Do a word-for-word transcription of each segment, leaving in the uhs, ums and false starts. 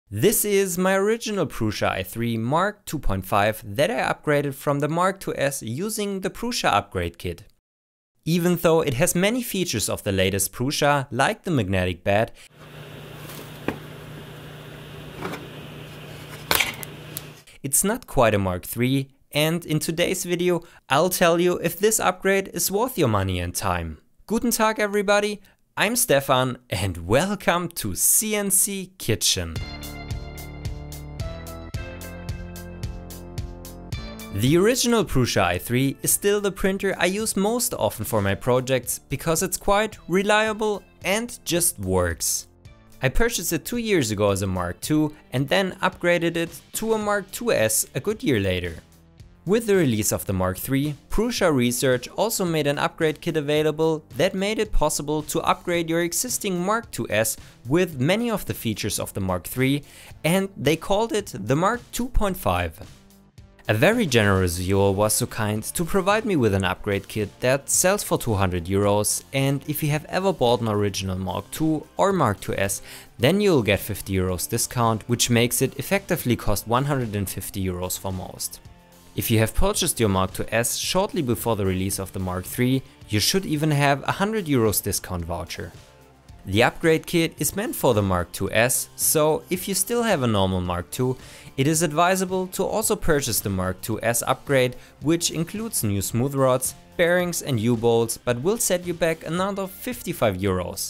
This is my original Prusa i three Mark two point five that I upgraded from the Mark two S using the Prusa upgrade kit. Even though it has many features of the latest Prusa, like the magnetic bed, it's not quite a Mark three, and in today's video I'll tell you if this upgrade is worth your money and time. Guten Tag everybody, I'm Stefan and welcome to C N C Kitchen. The original Prusa i three is still the printer I use most often for my projects because it's quite reliable and just works. I purchased it two years ago as a Mark two and then upgraded it to a Mark two S a good year later. With the release of the Mark three, Prusa Research also made an upgrade kit available that made it possible to upgrade your existing Mark two S with many of the features of the Mark three, and they called it the Mark two point five. A very generous viewer was so kind to provide me with an upgrade kit that sells for two hundred euros, and if you have ever bought an original Mark two or Mark two S, then you'll get fifty euros discount, which makes it effectively cost one hundred fifty euros for most. If you have purchased your Mark two S shortly before the release of the Mark three, you should even have a one hundred euros discount voucher. The upgrade kit is meant for the Mark two S, so if you still have a normal Mark two, it is advisable to also purchase the Mark two S upgrade, which includes new smooth rods, bearings and U-bolts, but will set you back another fifty-five euros.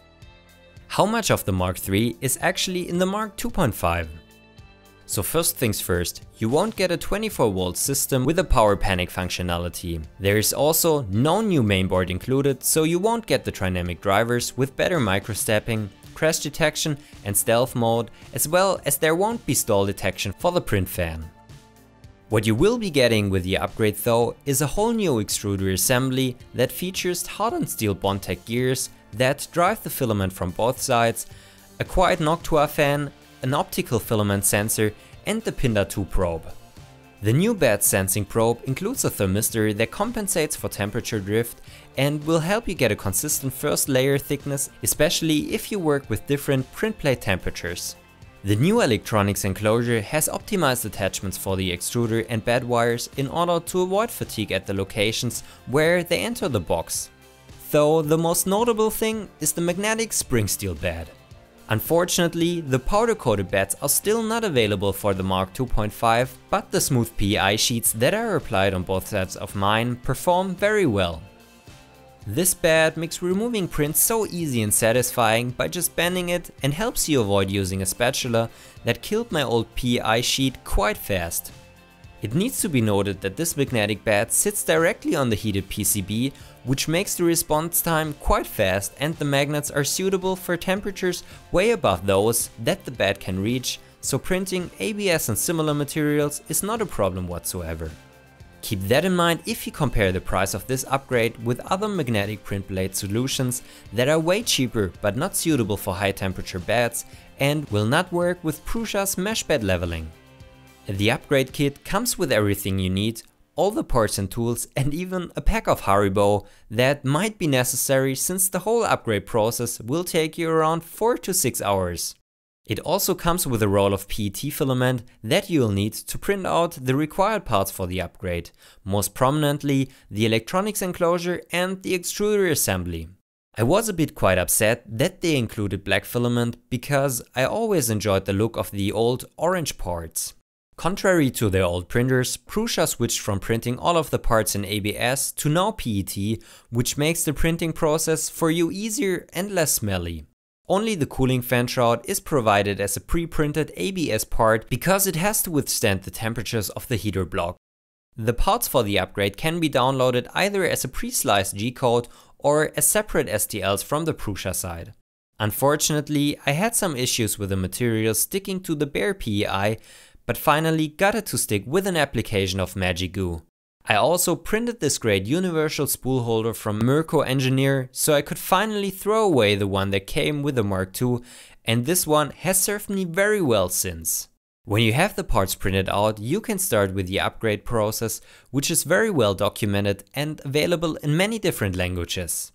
How much of the Mark three is actually in the Mark two point five? So first things first, you won't get a twenty-four volt system with a power panic functionality. There is also no new mainboard included, so you won't get the trinamic drivers with better microstepping, crash detection and stealth mode, as well as there won't be stall detection for the print fan. What you will be getting with the upgrade though is a whole new extruder assembly that features hardened steel Bondtech gears that drive the filament from both sides, a quiet Noctua fan, an optical filament sensor and the Pinda two probe. The new bed sensing probe includes a thermistor that compensates for temperature drift and will help you get a consistent first layer thickness, especially if you work with different print plate temperatures. The new electronics enclosure has optimized attachments for the extruder and bed wires in order to avoid fatigue at the locations where they enter the box. Though the most notable thing is the magnetic spring steel bed. Unfortunately, the powder coated beds are still not available for the Mark two point five, but the smooth P E I sheets that are applied on both sides of mine perform very well. This bed makes removing prints so easy and satisfying by just bending it and helps you avoid using a spatula that killed my old P E I sheet quite fast. It needs to be noted that this magnetic bed sits directly on the heated P C B, which makes the response time quite fast, and the magnets are suitable for temperatures way above those that the bed can reach, so printing A B S and similar materials is not a problem whatsoever. Keep that in mind if you compare the price of this upgrade with other magnetic print plate solutions that are way cheaper but not suitable for high temperature beds and will not work with Prusa's mesh bed leveling. The upgrade kit comes with everything you need, all the parts and tools, and even a pack of Haribo that might be necessary since the whole upgrade process will take you around four to six hours. It also comes with a roll of P E T filament that you'll need to print out the required parts for the upgrade, most prominently the electronics enclosure and the extruder assembly. I was a bit quite upset that they included black filament because I always enjoyed the look of the old orange parts. Contrary to their old printers, Prusa switched from printing all of the parts in A B S to now P E T, which makes the printing process for you easier and less smelly. Only the cooling fan shroud is provided as a pre-printed A B S part because it has to withstand the temperatures of the heater block. The parts for the upgrade can be downloaded either as a pre-sliced G-code or as separate S T Ls from the Prusa side. Unfortunately, I had some issues with the material sticking to the bare P E I, but finally got it to stick with an application of Magic Goo. I also printed this great universal spool holder from Mirko Engineer, so I could finally throw away the one that came with the Mark two, and this one has served me very well since. When you have the parts printed out, you can start with the upgrade process, which is very well documented and available in many different languages.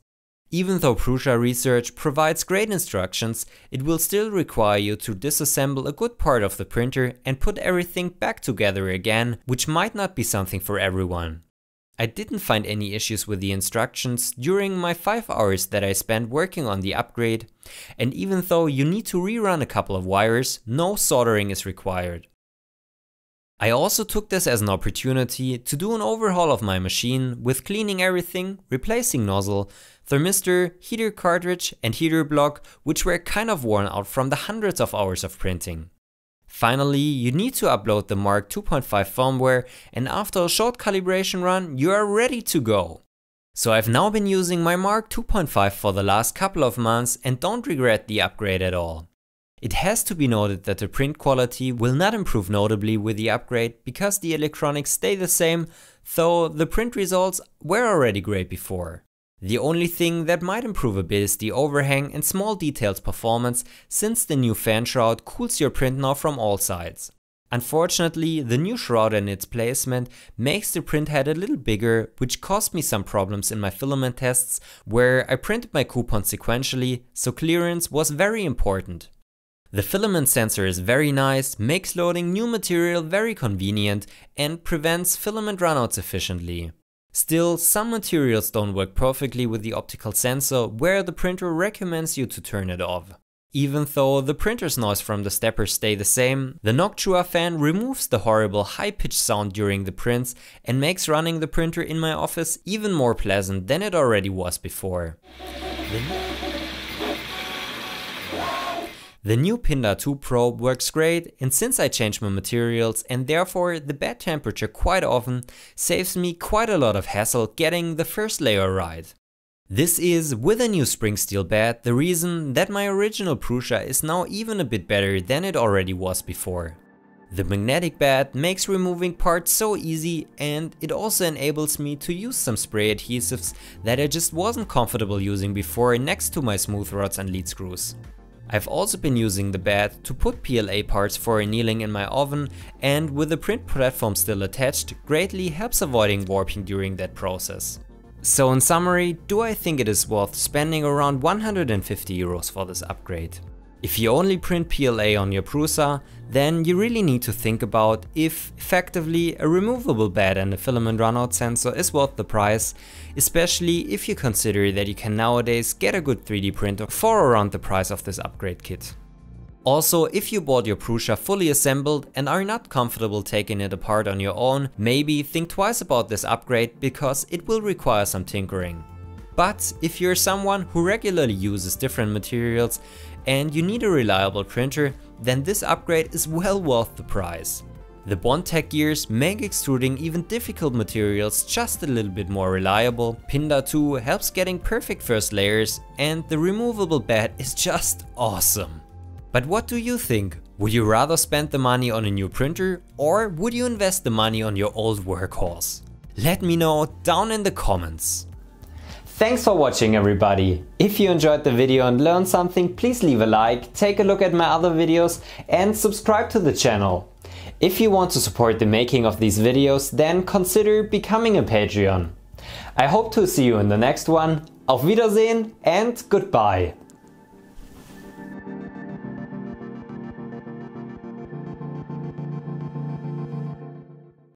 Even though Prusa research provides great instructions, it will still require you to disassemble a good part of the printer and put everything back together again, which might not be something for everyone. I didn't find any issues with the instructions during my five hours that I spent working on the upgrade, and even though you need to rerun a couple of wires, no soldering is required. I also took this as an opportunity to do an overhaul of my machine with cleaning everything, replacing nozzle, thermistor, heater cartridge and heater block, which were kind of worn out from the hundreds of hours of printing. Finally, you need to upload the Mark two point five firmware, and after a short calibration run, you are ready to go. So I've now been using my Mark two point five for the last couple of months and don't regret the upgrade at all. It has to be noted that the print quality will not improve notably with the upgrade because the electronics stay the same, though the print results were already great before. The only thing that might improve a bit is the overhang and small details performance, since the new fan shroud cools your print now from all sides. Unfortunately, the new shroud and its placement makes the print head a little bigger, which caused me some problems in my filament tests where I printed my coupons sequentially, so clearance was very important. The filament sensor is very nice, makes loading new material very convenient and prevents filament runouts efficiently. Still, some materials don't work perfectly with the optical sensor, where the printer recommends you to turn it off. Even though the printer's noise from the steppers stay the same, the Noctua fan removes the horrible high-pitched sound during the prints and makes running the printer in my office even more pleasant than it already was before. The new Pinda two probe works great, and since I change my materials and therefore the bed temperature quite often, saves me quite a lot of hassle getting the first layer right. This is, with a new spring steel bed, the reason that my original Prusa is now even a bit better than it already was before. The magnetic bed makes removing parts so easy, and it also enables me to use some spray adhesives that I just wasn't comfortable using before next to my smooth rods and lead screws. I've also been using the bed to put P L A parts for annealing in my oven, and with the print platform still attached, greatly helps avoiding warping during that process. So in summary, do I think it is worth spending around one hundred fifty euros for this upgrade? If you only print P L A on your Prusa, then you really need to think about if effectively a removable bed and a filament runout sensor is worth the price, especially if you consider that you can nowadays get a good three D printer for around the price of this upgrade kit. Also, if you bought your Prusa fully assembled and are not comfortable taking it apart on your own, maybe think twice about this upgrade because it will require some tinkering. But if you're someone who regularly uses different materials and you need a reliable printer, then this upgrade is well worth the price. The Bondtech gears make extruding even difficult materials just a little bit more reliable, Pinda two helps getting perfect first layers, and the removable bed is just awesome. But what do you think? Would you rather spend the money on a new printer, or would you invest the money on your old workhorse? Let me know down in the comments. Thanks for watching, everybody. If you enjoyed the video and learned something, please leave a like, take a look at my other videos and subscribe to the channel. If you want to support the making of these videos, then consider becoming a Patreon. I hope to see you in the next one. Auf Wiedersehen and goodbye.